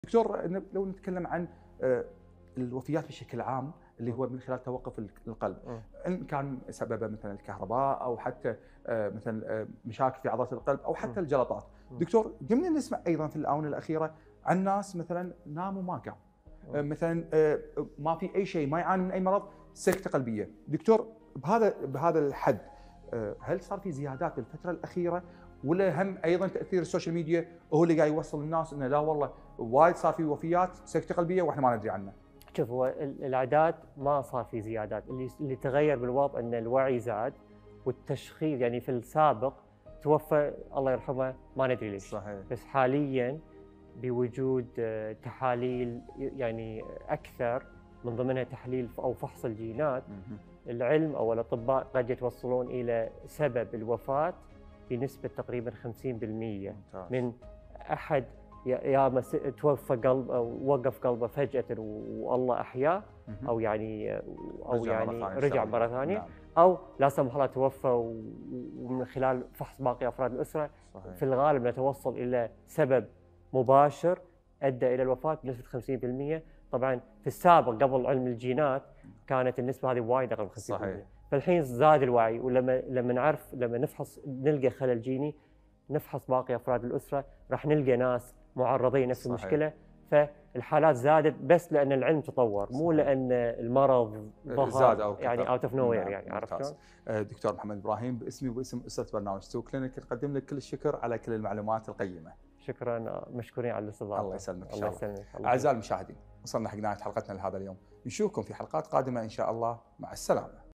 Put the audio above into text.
دكتور، لو نتكلم عن الوفيات بشكل عام اللي هو من خلال توقف القلب، ان كان سببه مثلا الكهرباء او حتى مثلا مشاكل في عضله القلب او حتى الجلطات. دكتور، قمنا نسمع ايضا في الاونه الاخيره عن ناس مثلا ناموا ما قام، مثلا ما في اي شيء، ما يعاني من اي مرض، سكته قلبيه. دكتور، بهذا الحد هل صار في زيادات بالفتره الاخيره، ولا هم ايضا تاثير السوشيال ميديا هو اللي قاعد يوصل للناس انه لا والله وايد صار في وفيات سكته قلبيه واحنا ما ندري عنه؟ شوف، هو الاعداد ما صار في زيادات، اللي تغير بالوضع ان الوعي زاد والتشخيص. يعني في السابق توفى الله يرحمه ما ندري ليش، صحيح. بس حاليا بوجود تحاليل يعني اكثر، من ضمنها تحليل او فحص الجينات، العلم او الاطباء قد يتوصلون الى سبب الوفاه بنسبه تقريبا 50% من احد يا توفى قلب او وقف قلبه فجأة والله احياه، او يعني رجع مرة ثانية. نعم. او لا سمح الله توفى ومن خلال فحص باقي افراد الاسرة. صحيح. في الغالب نتوصل الى سبب مباشر ادى الى الوفاة بنسبة 50%. طبعا في السابق قبل علم الجينات كانت النسبة هذه وايد اقل من 50%. صحيح. فالحين زاد الوعي، ولما نعرف، لما نفحص نلقى خلل جيني، نفحص باقي افراد الاسرة، راح نلقى ناس معرضين نفس المشكله. فالحالات زادت بس لان العلم تطور، مو لان المرض ظهر زاد او يعني اوت اوف نو وير. نعم. يعني عرفت شلون؟ دكتور محمد ابراهيم، باسمي وباسم اسره برنامج تو كلينيك نقدم لك كل الشكر على كل المعلومات القيمه. شكرا، مشكورين على الاستضافه. الله يسلمك. الله يسلمك. اعزائي المشاهدين، وصلنا حق نهايه حلقتنا لهذا اليوم، نشوفكم في حلقات قادمه ان شاء الله. مع السلامه.